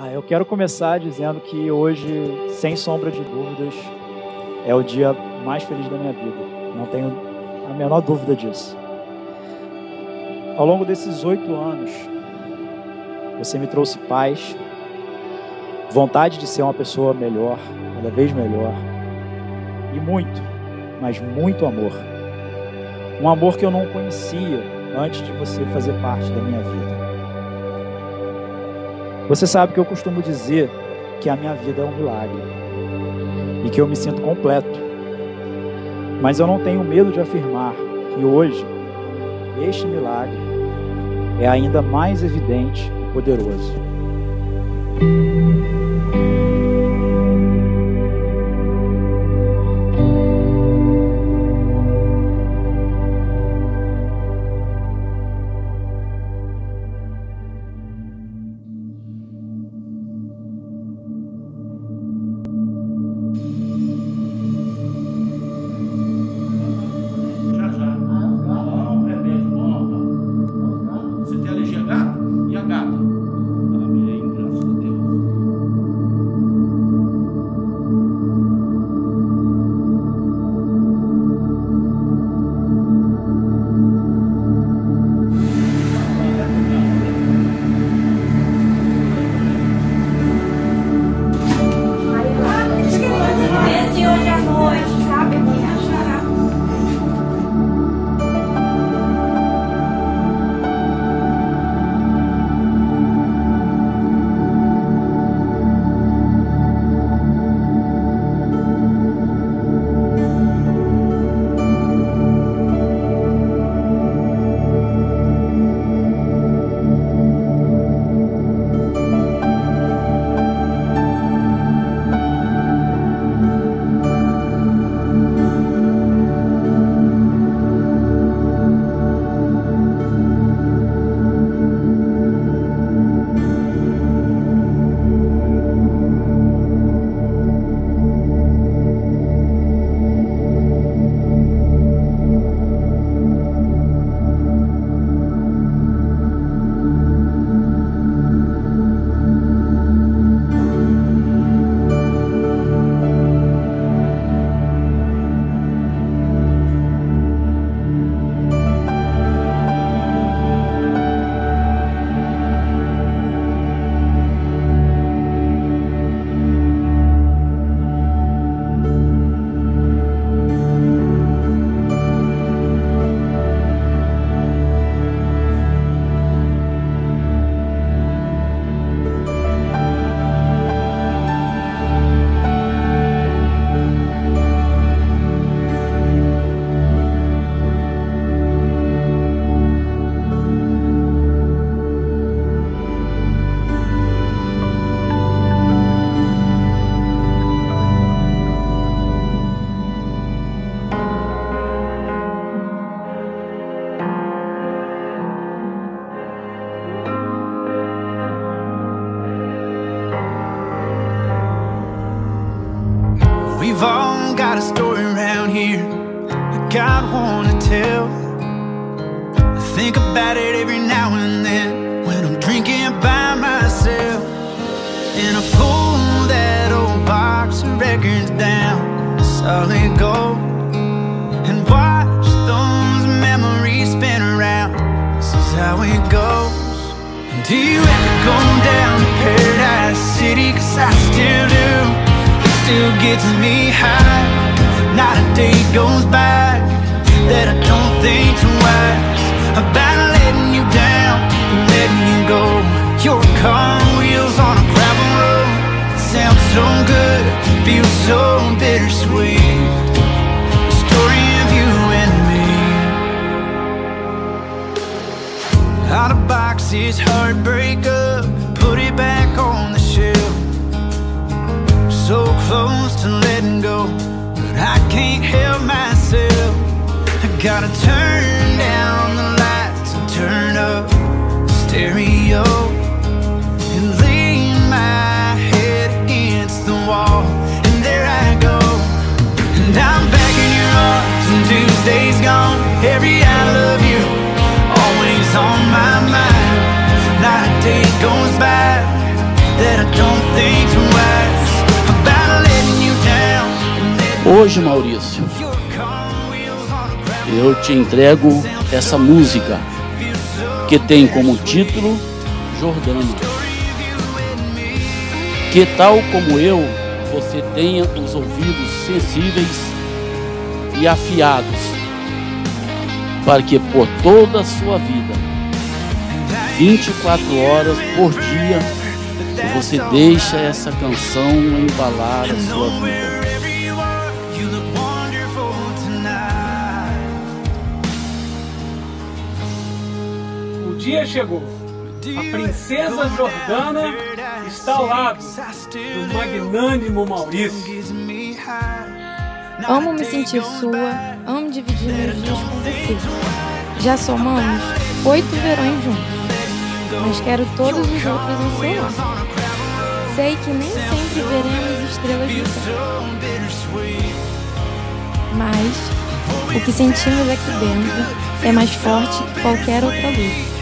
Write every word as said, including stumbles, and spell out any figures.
Ah, eu quero começar dizendo que hoje, sem sombra de dúvidas, é o dia mais feliz da minha vida. Não tenho a menor dúvida disso. Ao longo desses oito anos, você me trouxe paz, vontade de ser uma pessoa melhor, cada vez melhor, e muito, mas muito amor. Um amor que eu não conhecia antes de você fazer parte da minha vida. Você sabe que eu costumo dizer que a minha vida é um milagre e que eu me sinto completo. Mas eu não tenho medo de afirmar que hoje este milagre é ainda mais evidente e poderoso. We've all got a story around here that God wanna tell. I think about it every now and then when I'm drinking by myself, and I pull that old box of records down, solid gold, and watch those memories spin around. This is how it goes. And do you ever go down to Paradise City? 'Cause I still do. Still gets me high. Not a day goes by that I don't think twice about letting you down and letting you go. Your car wheels on a gravel road. Sounds so good, feels so bittersweet. The story of you and me. Out of boxes, heartbreak up, put it back on the shelf. So close to letting go, but I can't help myself. I gotta turn down the lights and turn up the stereo and lean my head against the wall. And there I go, and I'm back in your arms, and Tuesday's gone. Every I love you, always on my mind. Not a day goes by that I don't think twice about letting you down. Hoje, Maurício, eu te entrego essa música que tem como título Jordana. Que tal como eu, você tenha os ouvidos sensíveis e afiados, para que por toda a sua vida, vinte e quatro horas por dia, você deixe essa canção embalar a sua vida. O dia chegou. A princesa Jordana está ao lado do magnânimo Maurício. Amo me sentir sua, amo dividir meus dias com você. Já somamos oito verões juntos, mas quero todos os outros em seu lado. Sei que nem sempre veremos estrelas no céu, mas o que sentimos aqui dentro é mais forte que qualquer outra luz.